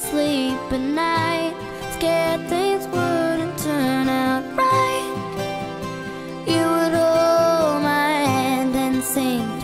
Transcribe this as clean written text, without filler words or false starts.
sleep at night, scared things wouldn't turn out right. You would hold my hand and sing